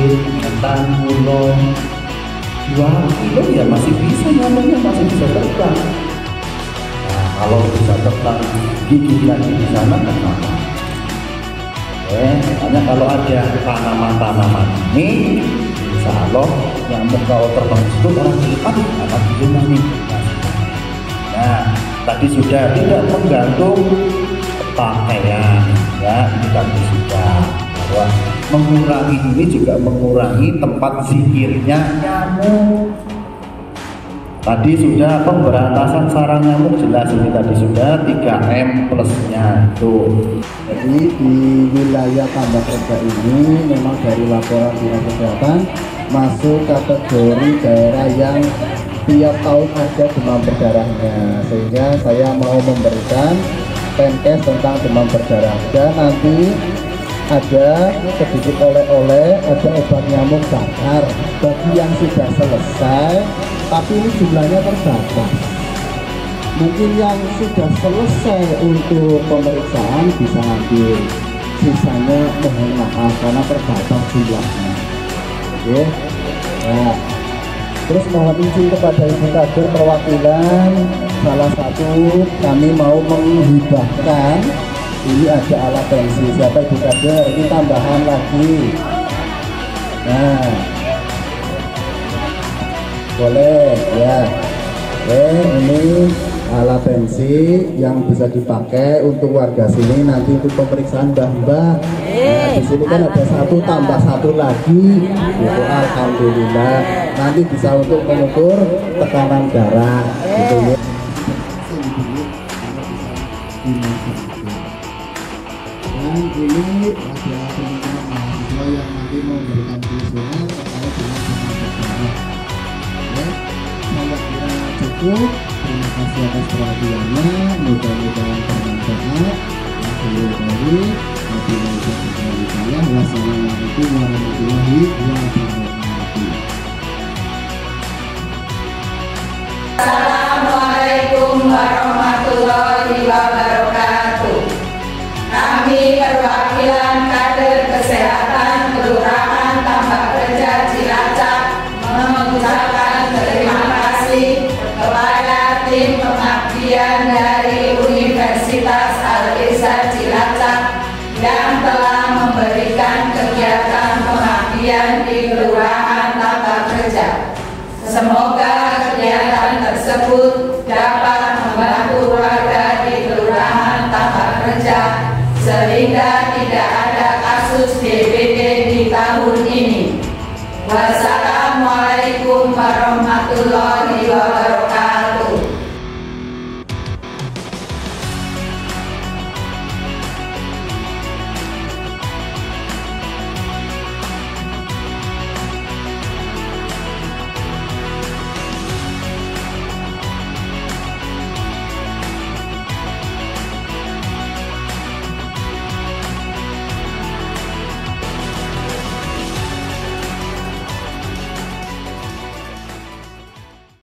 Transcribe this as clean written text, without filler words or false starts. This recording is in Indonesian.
ketan, gula 2 kilo ya masih bisa, nyamuknya masih bisa terbang. Nah, kalau bisa terbang gigit lagi di sana kan apa? Makanya kalau ada tanaman-tanaman ini, insya Allah nyamuk kalau terbang itu orang cepat akan gimana nih. Nah, tadi sudah tidak menggantung pakaian, ya ini tadi sudah bahwa mengurangi ini juga mengurangi tempat zikirnya nyamuk. Tadi sudah pemberantasan sarang nyamuk, jelas ini tadi sudah 3M plusnya itu. Jadi di wilayah Tambak Reja ini memang dari laporan dinas kesehatan masuk kategori daerah yang tiap tahun ada demam berdarahnya, sehingga saya mau memberikan penkes tentang demam berdarah, dan nanti ada sedikit oleh-oleh, ada obat nyamuk bakar bagi yang sudah selesai, tapi ini jumlahnya terbatas. Mungkin yang sudah selesai untuk pemeriksaan bisa ambil, sisanya mohon maaf karena terbatas jumlahnya. Oke. Nah, terus mohon izin kepada Ibu Kader perwakilan, salah satu kami mau menghibahkan, ini ada alat tensi, siapa Ibu Kader, ini tambahan lagi. Nah, boleh ya. Ini alat tensi yang bisa dipakai untuk warga sini nanti untuk pemeriksaan mbah-mbah. Nah, di sini kan ada 1 tambah 1 lagi, itu alhamdulillah nanti bisa untuk mengukur tekanan darah gitu ya. Dan ini ada teman-teman mahasiswa yang nanti memberikan kuesioner terkait dengan demam berdarah. Ya, saya kira cukup. Terima kasih atas perhatiannya. Mudah-mudahan bermanfaat. Wassalamualaikum warahmatullahi wabarakatuh. Assalamualaikum warahmatullahi wabarakatuh. Kami perwakilan kader kesehatan Kelurahan Tambak Reja Cilacap mengucapkan terima kasih kepada tim pengabdian dari Universitas Al-Ihsan Cilacap yang telah memberikan kegiatan pengabdian di Kelurahan Tambak Reja. Semoga kegiatan tersebut dapat membantu warga di Kelurahan Tambak Reja sehingga tidak ada kasus DBD di tahun ini. Wassalamualaikum warahmatullahi wabarakatuh.